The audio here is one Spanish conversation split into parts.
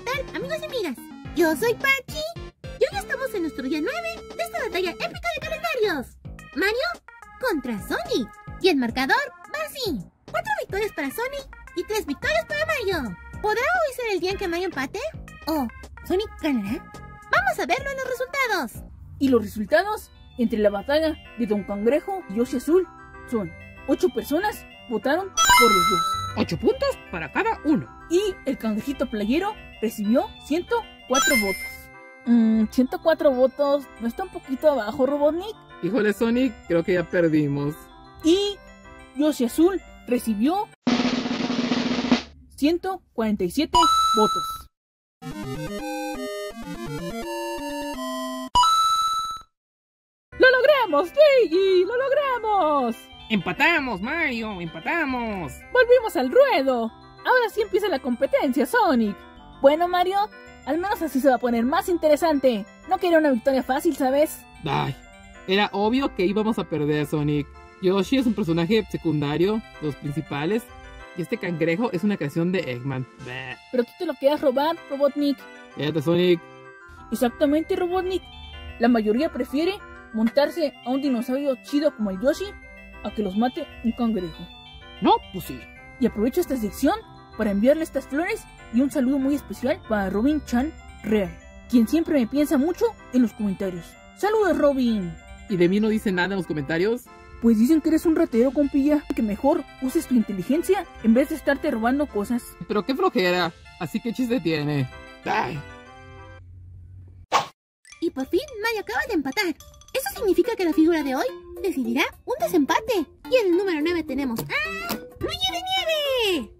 tal, amigos y amigas? Yo soy Pachi y hoy estamos en nuestro día 9 de esta batalla épica de calendarios. Mario contra Sonic. Y el marcador va así: 4 victorias para Sonic y 3 victorias para Mario. ¿Podrá hoy ser el día en que Mario empate? ¿O Sonic ganará? Vamos a verlo en los resultados. Y los resultados entre la batalla de Don Cangrejo y Yoshi Azul son: 8 personas votaron por los dos. 8 puntos para cada uno. Y el cangrejito playero recibió 104 votos. 104 votos, ¿no está un poquito abajo, Robotnik? Híjole, Sonic, creo que ya perdimos. Y Yoshi Azul recibió 147 votos. ¡Lo logramos, Luigi! ¡Lo logramos! ¡Empatamos, Mario! ¡Empatamos! ¡Volvimos al ruedo! Ahora sí empieza la competencia, Sonic. Bueno, Mario, al menos así se va a poner más interesante. No quería una victoria fácil, ¿sabes? Ay, era obvio que íbamos a perder, Sonic. Yoshi es un personaje secundario de los principales y este cangrejo es una creación de Eggman. Bleh. Pero tú te lo quedas robar, Robotnik. Cállate, Sonic. Exactamente, Robotnik. La mayoría prefiere montarse a un dinosaurio chido como el Yoshi a que los mate un cangrejo. No, pues sí. Y aprovecho esta sección para enviarle estas flores y un saludo muy especial para Robin Chan Real, quien siempre me piensa mucho en los comentarios. ¡Saludos, Robin! ¿Y de mí no dice nada en los comentarios? Pues dicen que eres un ratero, compilla, que mejor uses tu inteligencia en vez de estarte robando cosas. Pero qué flojera, así que chiste tiene. Ay. Y por fin Mario acaba de empatar. Eso significa que la figura de hoy decidirá un desempate. Y en el número 9 tenemos a Luigi de Nieve.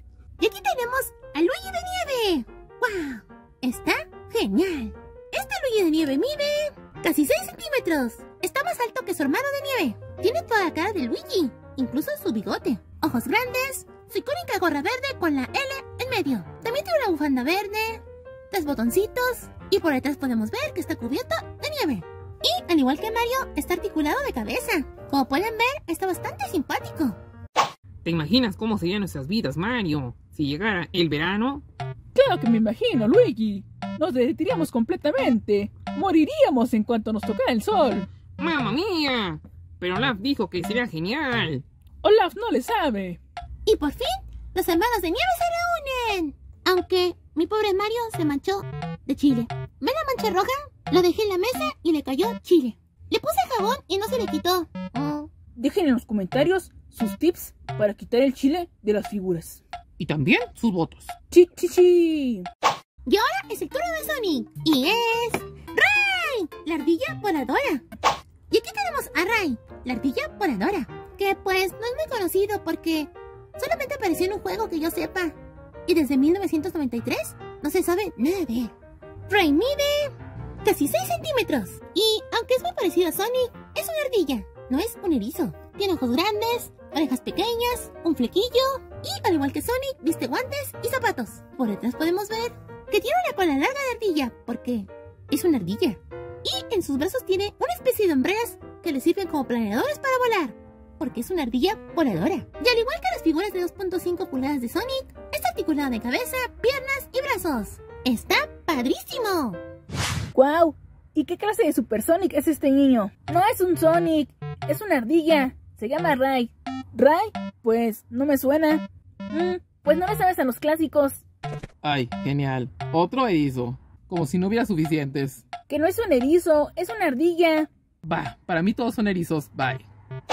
Y aquí tenemos a Luigi de Nieve. ¡Wow! Está genial. Este Luigi de Nieve mide casi 6 centímetros. Está más alto que su hermano de nieve. Tiene toda la cara de Luigi, incluso su bigote. Ojos grandes, su icónica gorra verde con la L en medio. También tiene una bufanda verde, 3 botoncitos y por detrás podemos ver que está cubierto de nieve. Y, al igual que Mario, está articulado de cabeza. Como pueden ver, está bastante simpático. ¿Te imaginas cómo serían nuestras vidas, Mario? Si llegara el verano. Claro que me imagino, Luigi. Nos derretiríamos completamente. Moriríamos en cuanto nos tocara el sol. ¡Mamma mía! Pero Olaf dijo que sería genial. Olaf no le sabe. Y por fin, los hermanos de nieve se reúnen. Aunque mi pobre Mario se manchó de chile. ¿Ven la mancha roja? Lo dejé en la mesa y le cayó chile. Le puse jabón y no se le quitó. Dejen en los comentarios sus tips para quitar el chile de las figuras. Y también sus votos. ¡Chi, chi, chi! Y ahora es el turno de Sonic. Y es Ray, la ardilla voladora. Y aquí tenemos a Ray, la ardilla voladora, que pues no es muy conocido porque solamente apareció en un juego que yo sepa. Y desde 1993 no se sabe nada de él. Ray mide casi 6 centímetros. Y aunque es muy parecido a Sonic, es una ardilla, no es un erizo. Tiene ojos grandes, orejas pequeñas, un flequillo y, al igual que Sonic, viste guantes y zapatos. Por detrás podemos ver que tiene una cola larga de ardilla porque es una ardilla. Y en sus brazos tiene una especie de hombreras que le sirven como planeadores para volar, porque es una ardilla voladora. Y al igual que las figuras de 2.5 pulgadas de Sonic, está articulada de cabeza, piernas y brazos. ¡Está padrísimo! ¡Guau! ¿Y qué clase de Super Sonic es este niño? No es un Sonic, es una ardilla. Se llama Ray. ¿Ray? Pues no me suena. Pues no le sabes a los clásicos. Ay, genial. Otro erizo. Como si no hubiera suficientes. Que no es un erizo, es una ardilla. Bah, para mí todos son erizos. Bye.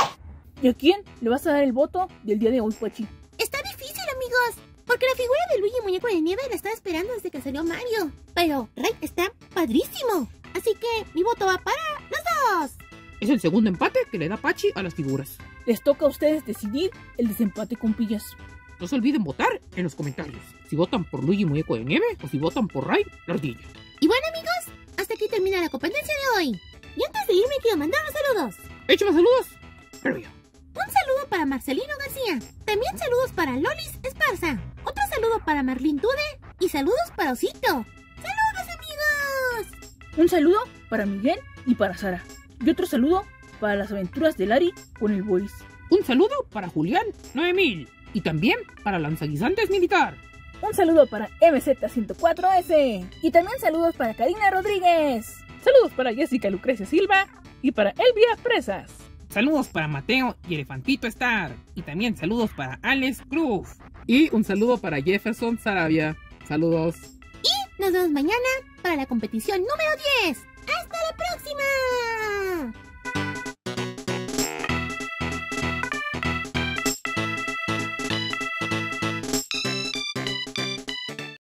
¿Y a quién le vas a dar el voto del día de hoy, Pachi? Está difícil, amigos, porque la figura de Luigi Muñeco de Nieve la estaba esperando desde que salió Mario. Pero Ray está padrísimo. Así que mi voto va para los dos. Es el segundo empate que le da Pachi a las figuras. Les toca a ustedes decidir el desempate, compillas. No se olviden votar en los comentarios. Si votan por Luigi Muñeco de Nieve o si votan por Ray, la ardilla. Y bueno, amigos, hasta aquí termina la competencia de hoy. Y antes de irme quiero mandar unos saludos. Échame saludos. Pero ya. Un saludo para Marcelino García. También saludos para Lolis Esparza. Otro saludo para Marlín Dude. Y saludos para Osito. ¡Saludos, amigos! Un saludo para Miguel y para Sara. Y otro saludo para las aventuras de Lari con el Boris. Un saludo para Julián 9000. Y también para Lanzaguisantes Militar. Un saludo para MZ104S. Y también saludos para Karina Rodríguez. Saludos para Jessica Lucrecia Silva y para Elvia Presas. Saludos para Mateo y Elefantito Star. Y también saludos para Alex Cruz. Y un saludo para Jefferson Sarabia. Saludos. Nos vemos mañana para la competición número 10.